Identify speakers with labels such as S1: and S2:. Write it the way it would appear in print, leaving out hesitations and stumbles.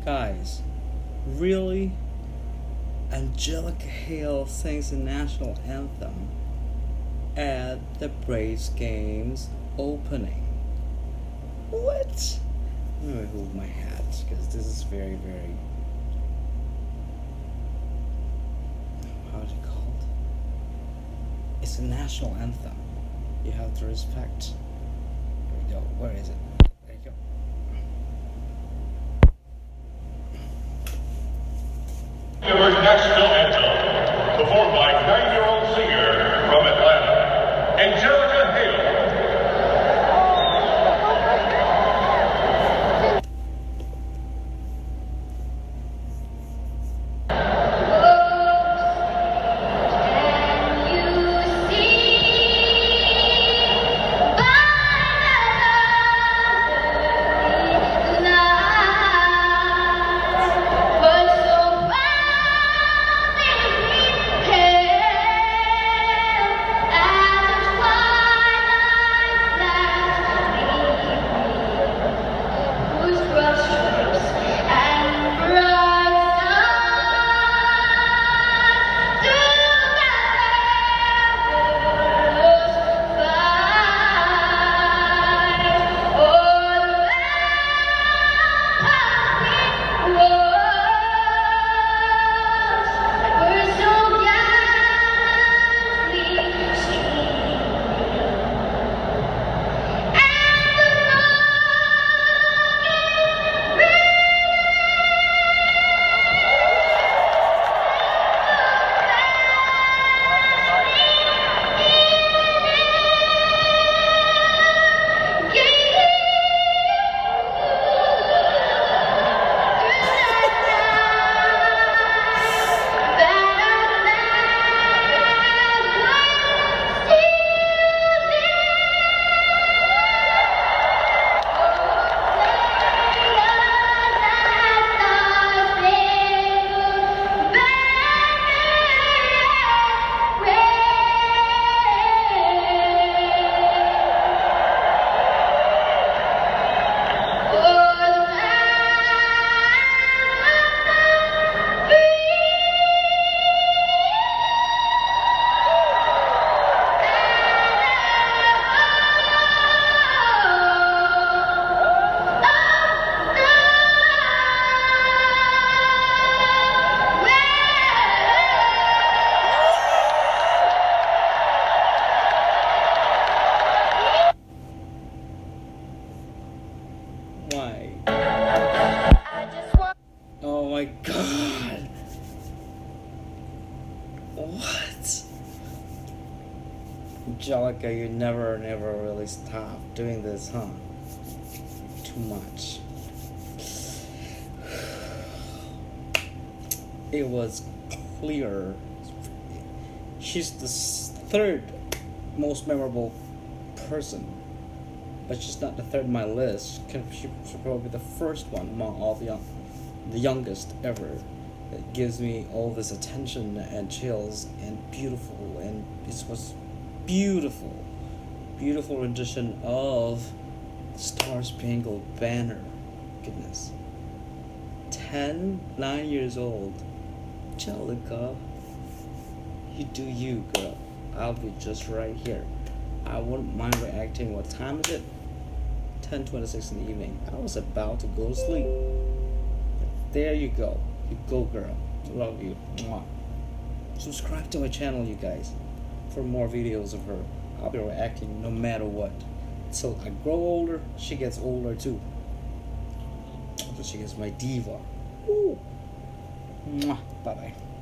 S1: Guys, really? Angelica Hale sings the national anthem at the Braves game's opening. What? I'm gonna remove my hat because this is very, very. How's it called? It's a national anthem. You have to respect. Here we go. Where is it? There you go.
S2: Your national anthem, performed by 9-year-old singer from Atlanta, Angelica Hale.
S1: Why? Oh my god. What? Angelica, you never really stop doing this, huh? Too much. It was clear. She's the third most memorable person, but she's not the third on my list. She should probably be the first one among all the youngest ever. That gives me all this attention and chills and beautiful, and this was beautiful rendition of Star Spangled Banner. Goodness. 9 years old. Angelica, you do you, girl. I'll be just right here. I wouldn't mind reacting. What time is it? 10:26 in the evening. I was about to go to sleep. But there you go. You go, girl. Love you. Mwah. Subscribe to my channel, you guys, for more videos of her. I'll be reacting no matter what. So I grow older, she gets older too. But she gets my diva. Ooh. Mwah. Bye-bye.